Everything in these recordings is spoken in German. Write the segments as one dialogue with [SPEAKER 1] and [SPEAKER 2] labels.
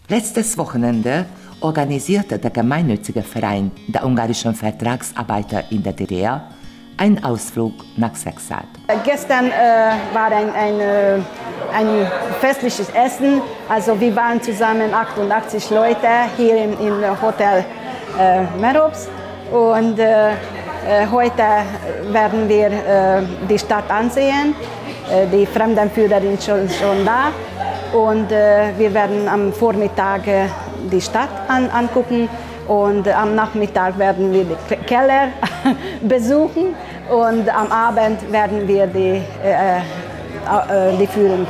[SPEAKER 1] Letztes Wochenende organisierte der gemeinnützige Verein der ungarischen Vertragsarbeiter in der DDR einen Ausflug nach Szekszárd.
[SPEAKER 2] Gestern war ein festliches Essen. Also wir waren zusammen 88 Leute hier im Hotel Merops. Und heute werden wir die Stadt ansehen. Die Fremdenführerin ist schon da. Und wir werden am Vormittag die Stadt angucken. Und am Nachmittag werden wir den Keller besuchen. Und am Abend werden wir die Führung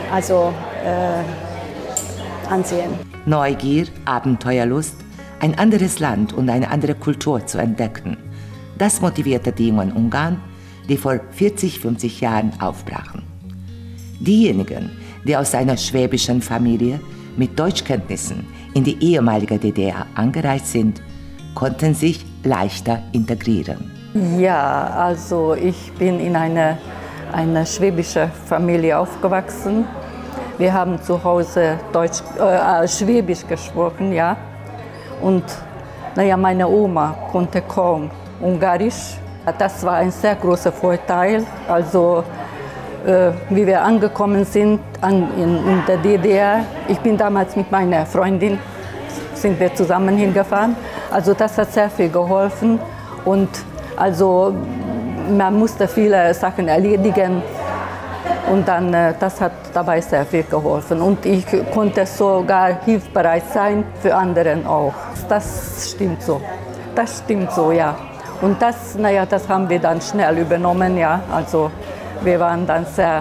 [SPEAKER 2] ansehen.
[SPEAKER 1] Neugier, Abenteuerlust, ein anderes Land und eine andere Kultur zu entdecken. Das motivierte die jungen Ungarn, die vor 40, 50 Jahren aufbrachen. Diejenigen, die aus einer schwäbischen Familie mit Deutschkenntnissen in die ehemalige DDR angereist sind, konnten sich leichter integrieren.
[SPEAKER 3] Ja, also ich bin in einer schwäbischen Familie aufgewachsen. Wir haben zu Hause Schwäbisch gesprochen, ja. Und meine Oma konnte kaum Ungarisch. Das war ein sehr großer Vorteil. Also, wie wir angekommen sind in der DDR, ich bin damals mit meiner Freundin, sind wir zusammen hingefahren. Also das hat sehr viel geholfen und also man musste viele Sachen erledigen und dann das hat dabei sehr viel geholfen und ich konnte sogar hilfsbereit sein für anderen auch. Das stimmt so, ja. Und das haben wir dann schnell übernommen, ja. Also wir waren dann sehr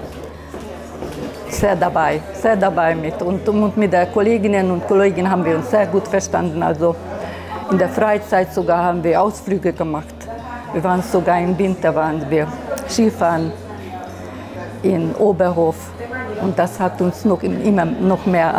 [SPEAKER 3] dabei mit. Und mit den Kolleginnen und Kollegen haben wir uns sehr gut verstanden. Also in der Freizeit sogar haben wir Ausflüge gemacht. Wir waren sogar im Winter Skifahren in Oberhof. Und das hat uns immer noch mehr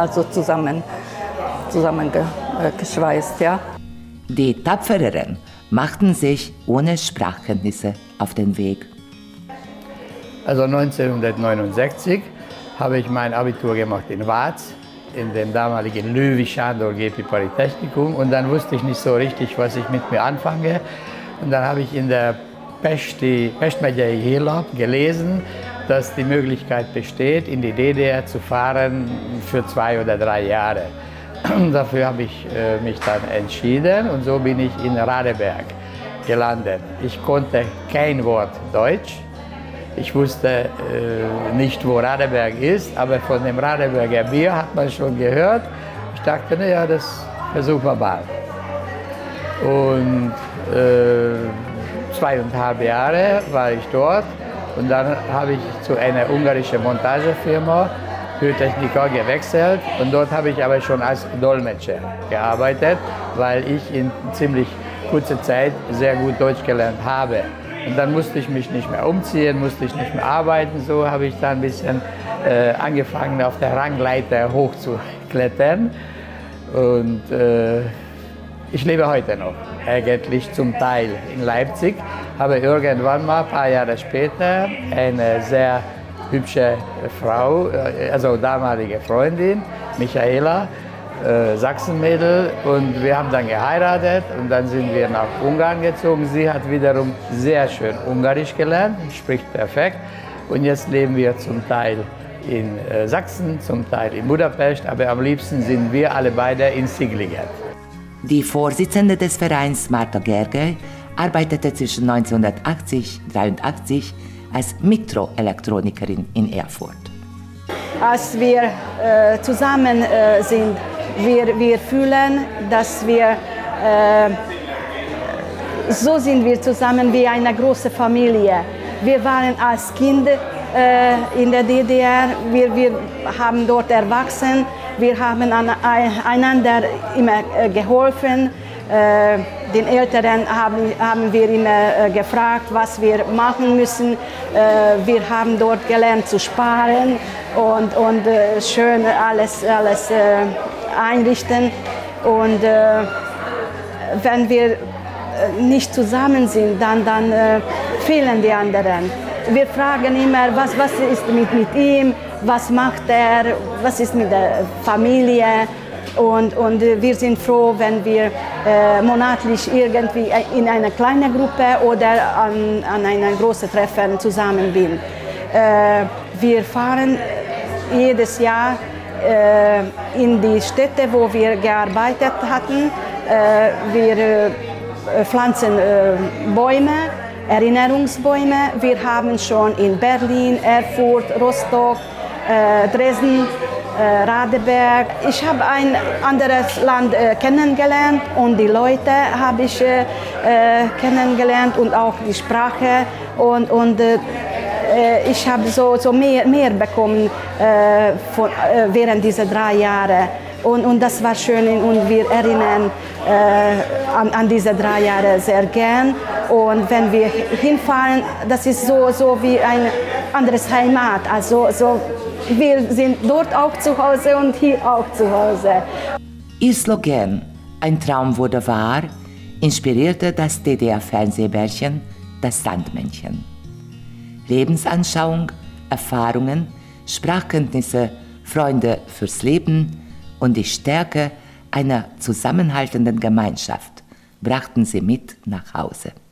[SPEAKER 3] zusammengeschweißt, ja.
[SPEAKER 1] Die Tapfereren machten sich ohne Sprachkenntnisse auf den Weg.
[SPEAKER 4] Also 1969 habe ich mein Abitur gemacht in Vác, in dem damaligen Löwy Sándor Gépi Technikum. Und dann wusste ich nicht so richtig, was ich mit mir anfange. Und dann habe ich in der Pest megyei Hírlap gelesen, dass die Möglichkeit besteht, in die DDR zu fahren für 2 oder 3 Jahre. Dafür habe ich mich dann entschieden und so bin ich in Radeberg gelandet. Ich konnte kein Wort Deutsch. Ich wusste nicht, wo Radeberg ist, aber von dem Radeberger Bier hat man schon gehört. Ich dachte, naja, das versuchen wir mal. Und 2,5 Jahre war ich dort und dann habe ich zu einer ungarischen Montagefirma Hörtechniker gewechselt und dort habe ich aber schon als Dolmetscher gearbeitet, weil ich in ziemlich kurzer Zeit sehr gut Deutsch gelernt habe. Und dann musste ich mich nicht mehr umziehen, musste ich nicht mehr arbeiten. So habe ich dann ein bisschen angefangen, auf der Rangleiter hochzuklettern. Und ich lebe heute noch, eigentlich zum Teil in Leipzig. Aber irgendwann mal, ein paar Jahre später, eine sehr hübsche Frau, also damalige Freundin, Michaela, Sachsenmädel, und wir haben dann geheiratet und dann sind wir nach Ungarn gezogen. Sie hat wiederum sehr schön Ungarisch gelernt, spricht perfekt und jetzt leben wir zum Teil in Sachsen, zum Teil in Budapest, aber am liebsten sind wir alle beide in Szigliget.
[SPEAKER 1] Die Vorsitzende des Vereins, Marta Gergely, arbeitete zwischen 1980 und 1983 als Mikroelektronikerin in Erfurt.
[SPEAKER 2] Als wir zusammen sind, wir fühlen, dass wir so sind wir zusammen wie eine große Familie. Wir waren als Kind in der DDR, wir haben dort erwachsen, wir haben einander immer geholfen. Den Älteren haben wir immer gefragt, was wir machen müssen. Wir haben dort gelernt zu sparen und schön alles einrichten. Und wenn wir nicht zusammen sind, dann fehlen die anderen. Wir fragen immer, was ist mit ihm, was macht er, was ist mit der Familie. Und wir sind froh, wenn wir monatlich irgendwie in einer kleinen Gruppe oder an einem großen Treffen zusammen sind. Wir fahren jedes Jahr in die Städte, wo wir gearbeitet hatten. Wir pflanzen Bäume, Erinnerungsbäume. Wir haben schon in Berlin, Erfurt, Rostock, Dresden, Radeberg. Ich habe ein anderes Land kennengelernt und die Leute habe ich kennengelernt und auch die Sprache und ich habe so mehr bekommen während dieser 3 Jahre. Und das war schön und wir erinnern an diese 3 Jahre sehr gern. Und wenn wir hinfahren, das ist so wie ein anderes Heimat. Also wir sind dort auch zu Hause und hier auch zu Hause.
[SPEAKER 1] Ihr Slogan „Ein Traum wurde wahr“ inspirierte das DDR-Fernsehbärchen „Das Sandmännchen“. Lebensanschauung, Erfahrungen, Sprachkenntnisse, Freunde fürs Leben und die Stärke einer zusammenhaltenden Gemeinschaft brachten sie mit nach Hause.